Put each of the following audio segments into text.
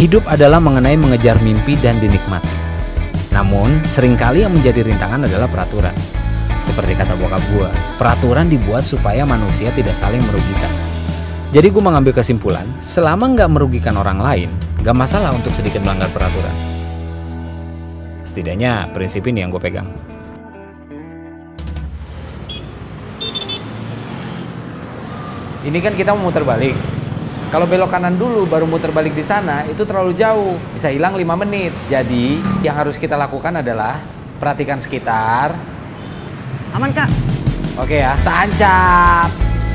Hidup adalah mengenai mengejar mimpi dan dinikmati. Namun, seringkali yang menjadi rintangan adalah peraturan. Seperti kata bokap gue, peraturan dibuat supaya manusia tidak saling merugikan. Jadi gue mengambil kesimpulan, selama nggak merugikan orang lain, nggak masalah untuk sedikit melanggar peraturan. Setidaknya prinsip ini yang gue pegang. Ini kan kita mau muter balik. Kalau belok kanan dulu baru muter balik di sana itu terlalu jauh, bisa hilang 5 menit. Jadi yang harus kita lakukan adalah perhatikan sekitar. Aman Kak. Oke ya, tancap.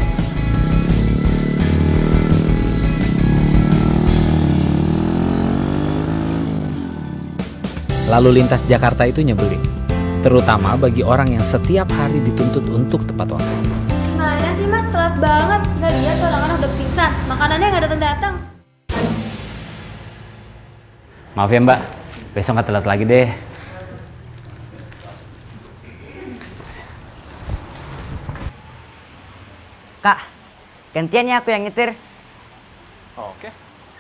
Lalu lintas Jakarta itu nyebelin, terutama bagi orang yang setiap hari dituntut untuk tepat waktu. Gimana sih Mas, telat banget. Nggak lihat orang-orang udah pingsan, makanannya nggak datang-datang. Maaf ya Mbak, besok nggak telat lagi deh. Kak, gantian ya aku yang nyetir. Oke.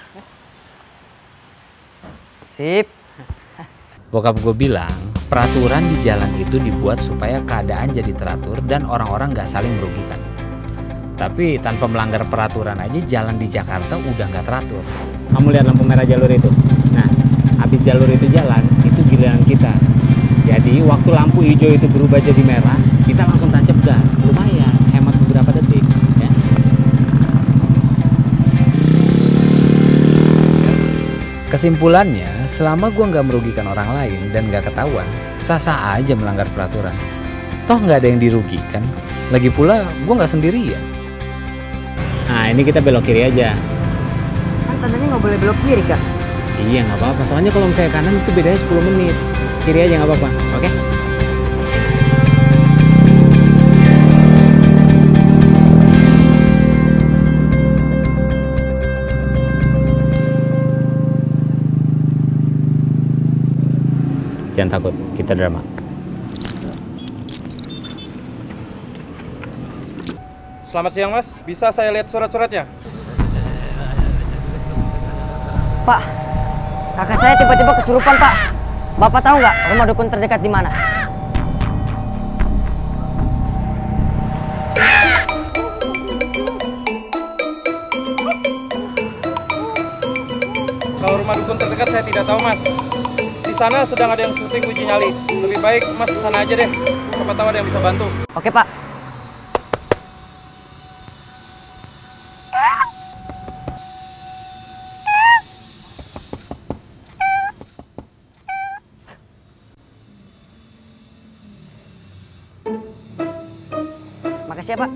Sip. Bokap gue bilang, peraturan di jalan itu dibuat supaya keadaan jadi teratur dan orang-orang nggak saling merugikan. Tapi tanpa melanggar peraturan aja jalan di Jakarta udah nggak teratur. Kamu lihat lampu merah jalur itu? Nah, habis jalur itu jalan, itu giliran kita. Jadi waktu lampu hijau itu berubah jadi merah, kita langsung tancap gas. Lumayan, hemat beberapa detik. Ya. Kesimpulannya, selama gue nggak merugikan orang lain dan nggak ketahuan, sah-sah aja melanggar peraturan. Toh nggak ada yang dirugikan. Lagi pula, gue nggak sendirian. Nah, ini kita belok kiri aja. Kan tandanya nggak boleh belok kiri Kak. Iya, nggak apa-apa. Soalnya kalau misalnya kanan itu bedanya 10 menit. Kiri aja nggak apa-apa, oke? Jangan takut, kita drama. Selamat siang Mas, bisa saya lihat surat-suratnya? Pak, kakak saya tiba-tiba kesurupan Pak. Bapak tahu nggak rumah dukun terdekat di mana? Kalau rumah dukun terdekat saya tidak tahu Mas. Di sana sedang ada yang syuting uji nyali. Lebih baik Mas ke sana aja deh. Siapa tahu ada yang bisa bantu. Oke Pak. Makasih ya Pak.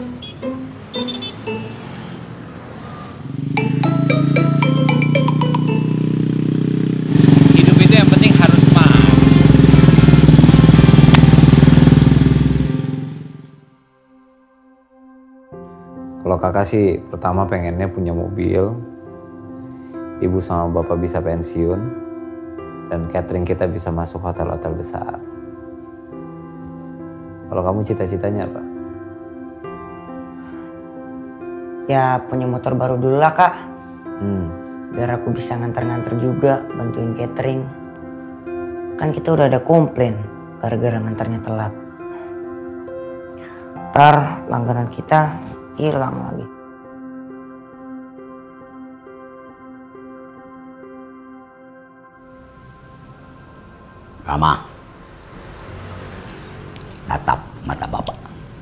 Hidup itu yang penting harus semangat. Kalau kakak sih pertama pengennya punya mobil, ibu sama bapak bisa pensiun, dan catering kita bisa masuk hotel-hotel besar. Kalau kamu cita-citanya apa? Ya punya motor baru dulu lah Kak. Biar aku bisa nganter-nganter juga, bantuin catering. Kan kita udah ada komplain gara-gara nganternya telat. Ntar langganan kita hilang lagi. Rama, tatap mata Bapak.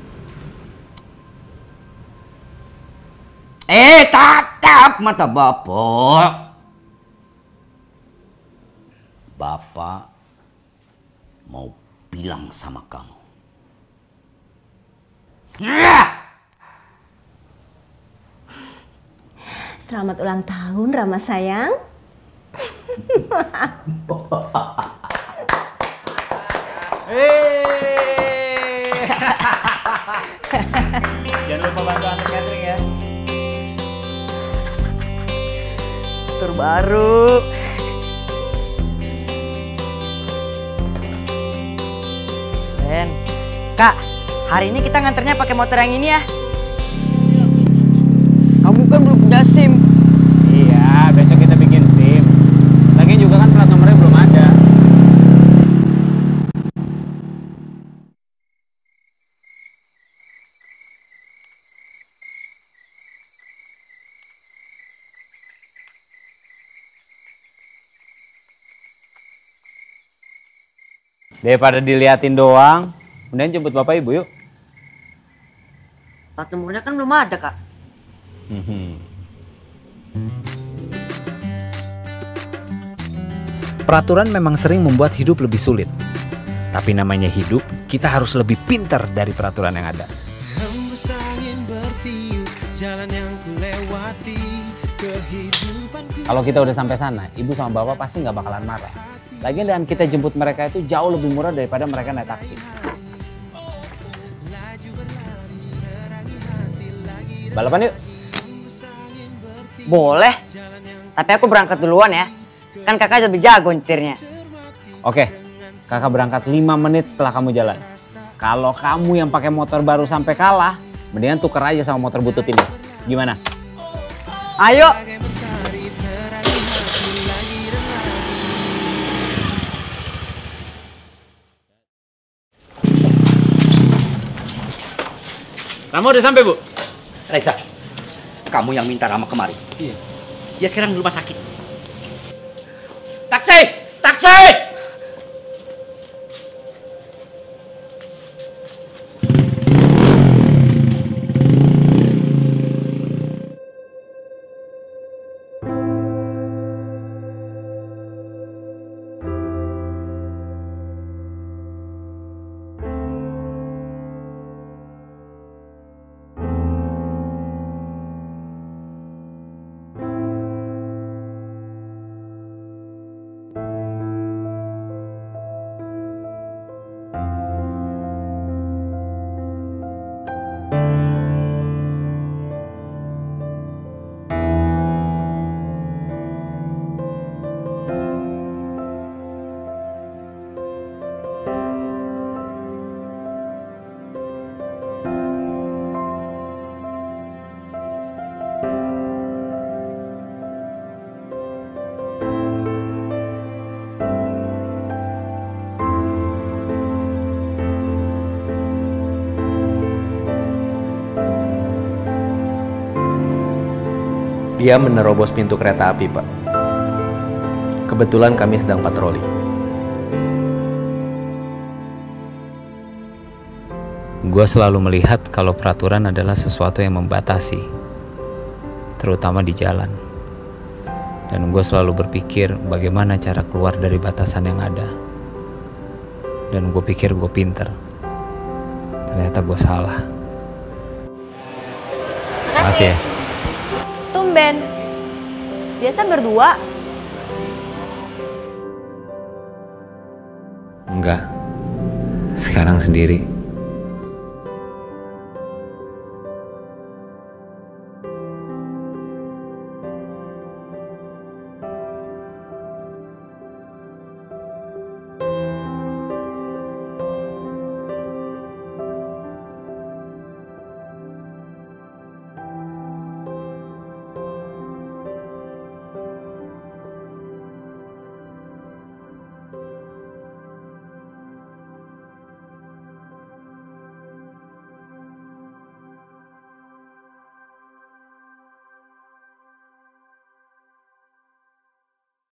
Tatap mata Bapak. Bapak mau bilang sama kamu. Selamat ulang tahun Rama sayang. Jangan lupa bantu antar catering ya. Terbaru. Ben, Kak, hari ini kita nganternya pakai motor yang ini ya. Kamu kan belum punya SIM. Iya, besok kita bikin SIM. Daripada diliatin doang, kemudian jemput bapak ibu yuk. Plat nomornya kan belum ada, Kak. Peraturan memang sering membuat hidup lebih sulit. Tapi namanya hidup, kita harus lebih pintar dari peraturan yang ada. Kalau kita udah sampai sana, ibu sama bapak pasti nggak bakalan marah. Lagian dengan kita jemput mereka itu jauh lebih murah daripada mereka naik taksi. Balapan yuk. Boleh. Tapi aku berangkat duluan ya. Kan kakak lebih jago nyetirnya. Oke, kakak berangkat 5 menit setelah kamu jalan. Kalau kamu yang pakai motor baru sampai kalah, mendingan tuker aja sama motor butut ini. Gimana? Ayo. Kamu udah sampai, Bu? Reza, kamu yang minta Rama kemari. Iya. Dia sekarang di rumah sakit. Taksi! Taksi! Dia menerobos pintu kereta api, Pak. Kebetulan kami sedang patroli. Gue selalu melihat kalau peraturan adalah sesuatu yang membatasi, terutama di jalan. Dan gue selalu berpikir bagaimana cara keluar dari batasan yang ada. Dan gue pikir gue pinter. Ternyata gue salah. Makasih ya. Tumben. Biasa berdua. Enggak. Sekarang sendiri.